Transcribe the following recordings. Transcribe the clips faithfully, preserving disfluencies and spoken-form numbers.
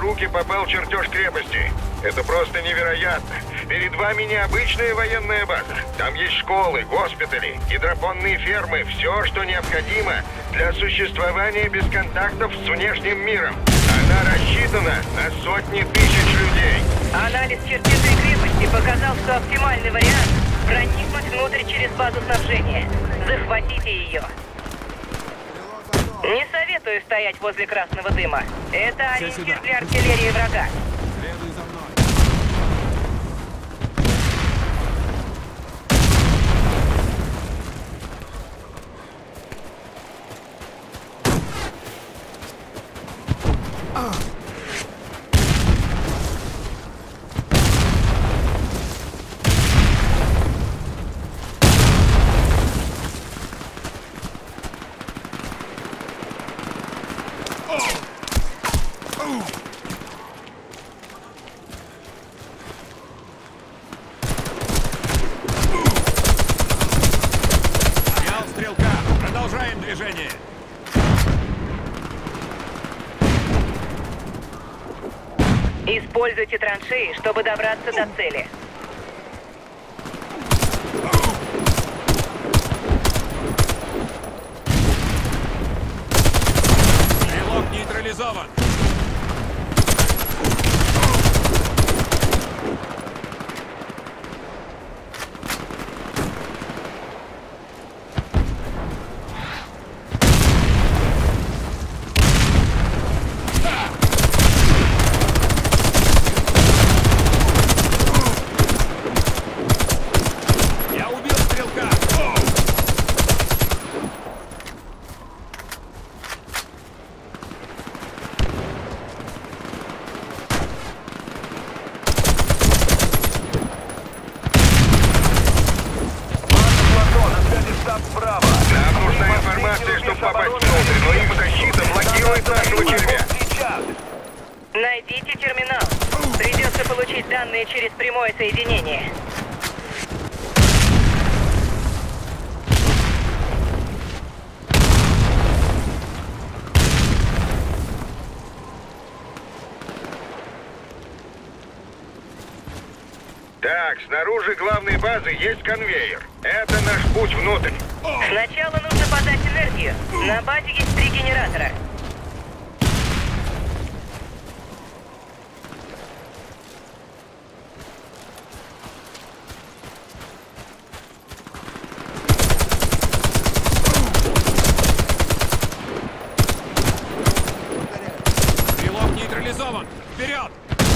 руки попал чертеж крепости. Это просто невероятно. Перед вами необычная военная база. Там есть школы, госпитали, гидропонные фермы, все, что необходимо для существования без контактов с внешним миром. Она рассчитана на сотни тысяч людей. Анализ чертежей крепости показал, что оптимальный вариант — проникнуть внутрь через базу снабжения. Захватите ее. Не советую стоять возле красного дыма. Это ориентир для артиллерии врага. Следуй за мной. Используйте траншеи, чтобы добраться до цели. Стрелок нейтрализован. Нам нужна информация, чтобы попасть внутрь, но их защита блокирует нашего червя. Найдите терминал. Придется получить данные через прямое соединение. Так, снаружи главной базы есть конвейер. Это наш путь внутрь. Сначала нужно подать энергию. На базе есть три генератора. Стрелок нейтрализован. Вперед!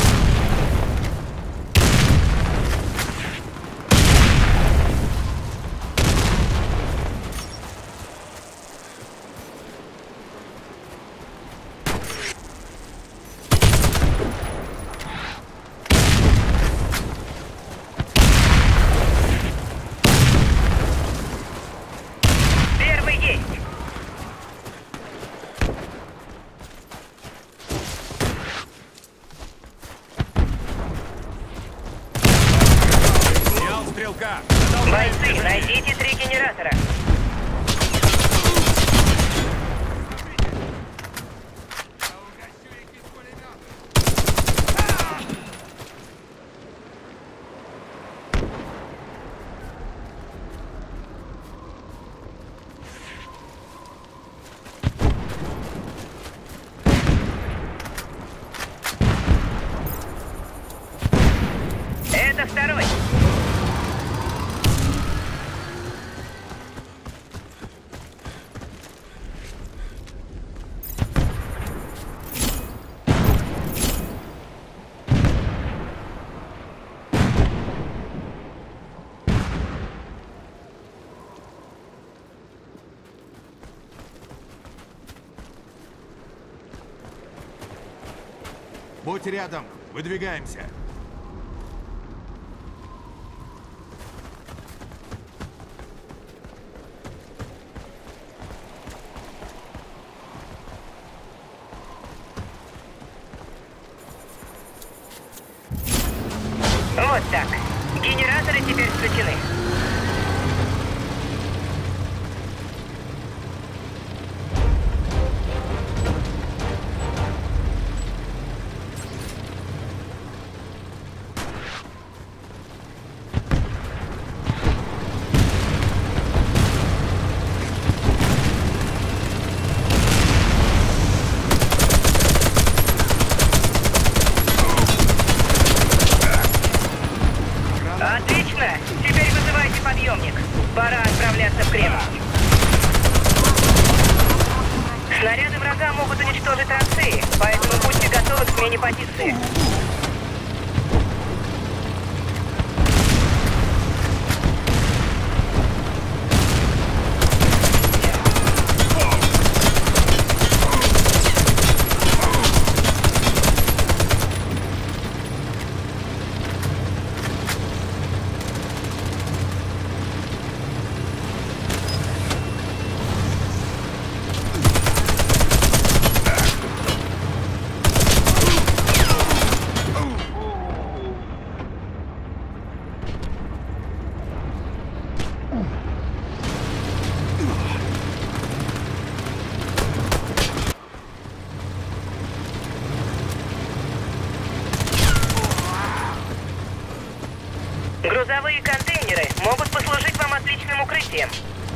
Стрелка! Бойцы, найдите три генератора. Это второй. Будь рядом. Выдвигаемся. Вот так. Генераторы теперь включены. Отлично! Теперь вызывайте подъемник. Пора отправляться в крепость. Снаряды врага могут уничтожить траншеи, поэтому будьте готовы к смене позиции. Грузовые контейнеры могут послужить вам отличным укрытием.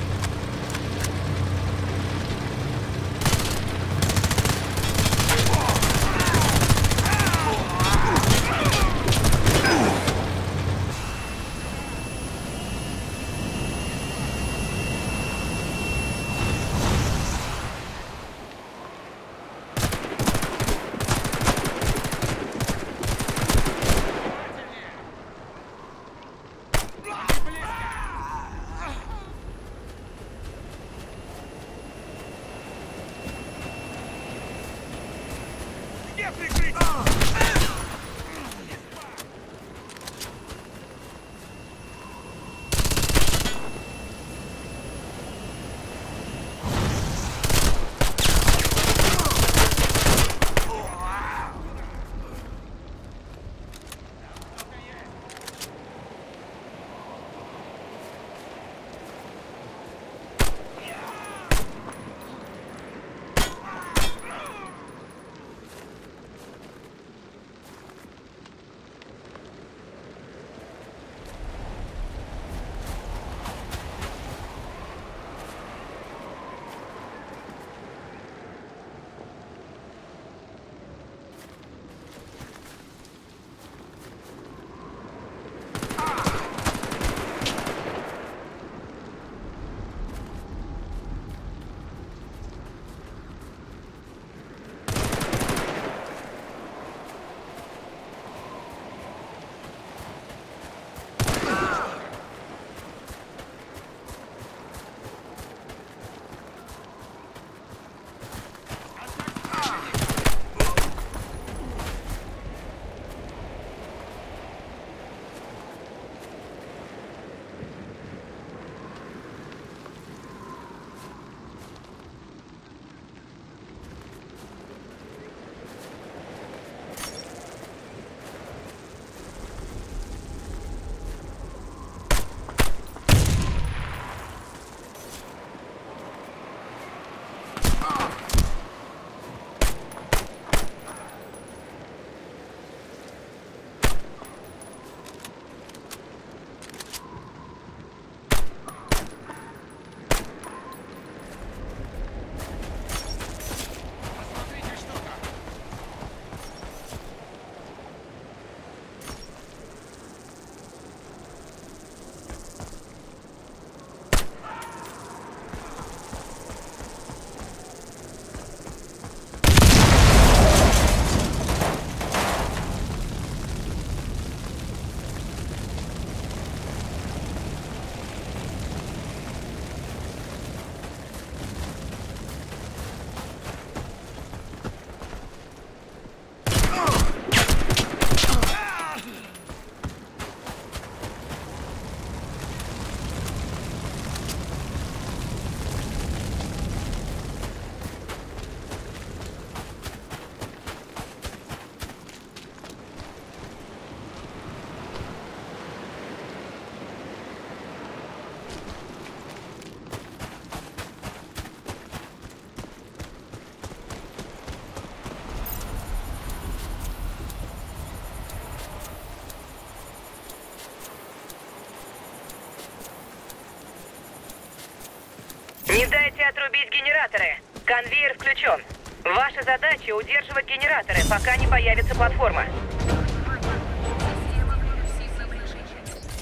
Не дайте отрубить генераторы. Конвейер включен. Ваша задача — удерживать генераторы, пока не появится платформа.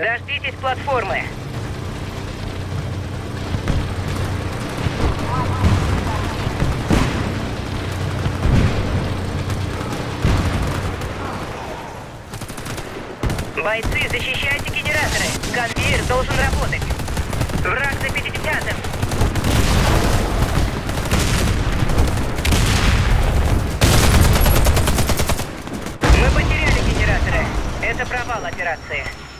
Дождитесь платформы. Бойцы, защищайте генераторы. Конвейер должен работать. Враг за пятидесятым. Мы потеряли генераторы. Это провал операции.